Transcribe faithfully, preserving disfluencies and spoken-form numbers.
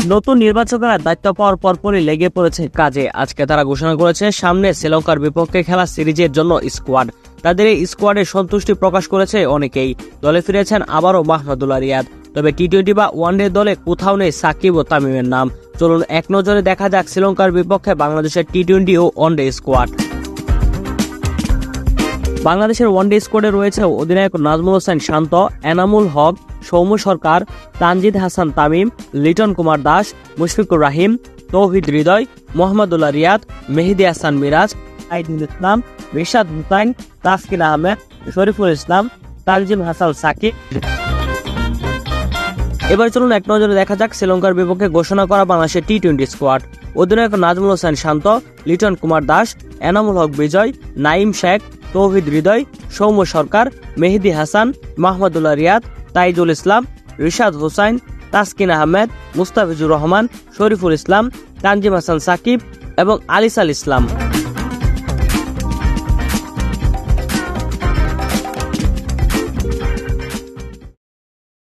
নতুন নির্বাচকেরা দায়িত্ব পাওয়ার পরপরই লেগে পড়েছে কাজে। আজকে তারা ঘোষণা করেছে সামনে শ্রীলঙ্কার বিপক্ষে খেলা সিরিজের জন্য স্কোয়াড। তাদের এই স্কোয়াডে সন্তুষ্টি প্রকাশ করেছে অনেকেই। দলে ফিরেছেন আবারও মাহমুদুল্লাহ রিয়াদ। তবে টি টোয়েন্টি বা ওয়ানডে দলে কোথাও নেই সাকিব ও তামিমের নাম। চলুন এক নজরে দেখা যাক শ্রীলঙ্কার বিপক্ষে বাংলাদেশের টি টোয়েন্টি ও ওয়ানডে স্কোয়াড। বাংলাদেশের ওয়ানডে স্কোয়াডে রয়েছে অধিনায়ক নাজমুল হোসেন শান্ত, এনামুল হক, সৌম্য সরকার, তানজিদ হাসান তামিম, লিটন কুমার দাস, মুশফিকুর রাহিম, তৌহিদ হৃদয়, মোহাম্মদুল্লাহ রিয়াদ, মেহেদী হাসান মিরাজ, আইদুল ইসলাম, রিশাদ হুসাইন, তাসকিন আহমেদ, শরীফুল ইসলাম, তানজিম হাসান সাকিব। এবার চলুন এক নজরে দেখা যাক শ্রীলঙ্কার বিপক্ষে ঘোষণা করা বাংলাদেশের টি টোয়েন্টি স্কোয়াড। অধিনায়ক নাজমুল হোসেন শান্ত, লিটন কুমার দাস, এনামুল হক বিজয়, নাইম শেখ, তৌহিদ হৃদয়, সৌম্য সরকার, মেহেদী হাসান, মাহমুদুল্লাহ রিয়াদ, তাইজুল ইসলাম, রিশাদ হুসাইন, তাসকিন আহমেদ, মুস্তাফিজুর রহমান, শরীফুল ইসলাম, তানজিম হাসান সাকিব এবং আলিসাল ইসলাম।